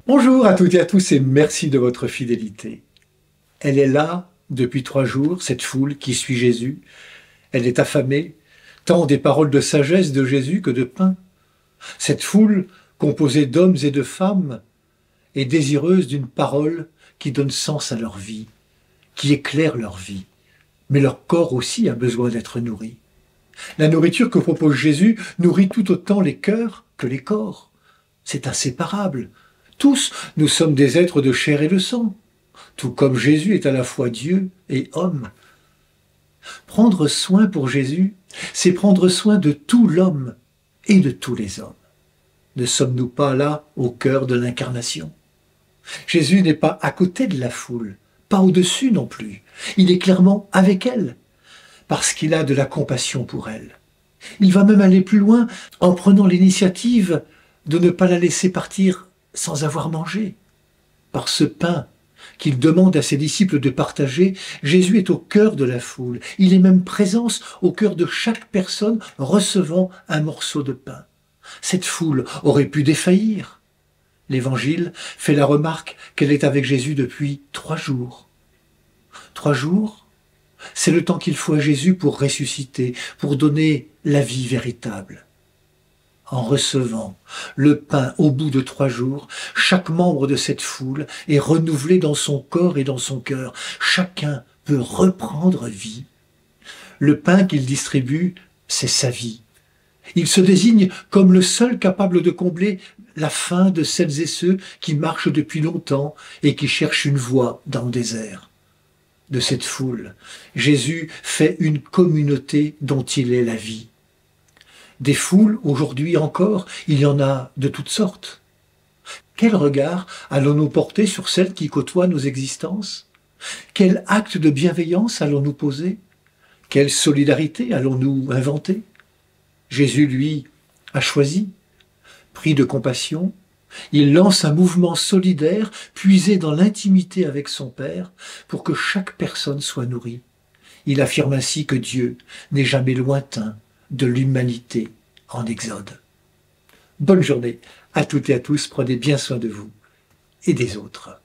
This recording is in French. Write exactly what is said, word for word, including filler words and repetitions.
Bonjour à toutes et à tous et merci de votre fidélité. Elle est là depuis trois jours, cette foule qui suit Jésus. Elle est affamée, tant des paroles de sagesse de Jésus que de pain. Cette foule, composée d'hommes et de femmes, est désireuse d'une parole qui donne sens à leur vie, qui éclaire leur vie. Mais leur corps aussi a besoin d'être nourri. La nourriture que propose Jésus nourrit tout autant les cœurs que les corps. C'est inséparable. Tous, nous sommes des êtres de chair et de sang, tout comme Jésus est à la fois Dieu et homme. Prendre soin pour Jésus, c'est prendre soin de tout l'homme et de tous les hommes. Ne sommes-nous pas là au cœur de l'incarnation? Jésus n'est pas à côté de la foule, pas au-dessus non plus. Il est clairement avec elle, parce qu'il a de la compassion pour elle. Il va même aller plus loin en prenant l'initiative de ne pas la laisser partir sans avoir mangé. Par ce pain qu'il demande à ses disciples de partager, Jésus est au cœur de la foule. Il est même présence au cœur de chaque personne recevant un morceau de pain. Cette foule aurait pu défaillir. L'Évangile fait la remarque qu'elle est avec Jésus depuis trois jours. Trois jours, c'est le temps qu'il faut à Jésus pour ressusciter, pour donner la vie véritable. En recevant le pain au bout de trois jours, chaque membre de cette foule est renouvelé dans son corps et dans son cœur. Chacun peut reprendre vie. Le pain qu'il distribue, c'est sa vie. Il se désigne comme le seul capable de combler la faim de celles et ceux qui marchent depuis longtemps et qui cherchent une voie dans le désert. De cette foule, Jésus fait une communauté dont il est la vie. Des foules, aujourd'hui encore, il y en a de toutes sortes. Quel regard allons-nous porter sur celles qui côtoient nos existences? Quel acte de bienveillance allons-nous poser? Quelle solidarité allons-nous inventer? Jésus, lui, a choisi. Pris de compassion, il lance un mouvement solidaire puisé dans l'intimité avec son Père pour que chaque personne soit nourrie. Il affirme ainsi que Dieu n'est jamais lointain de l'humanité en exode. Bonne journée à toutes et à tous, prenez bien soin de vous et des autres.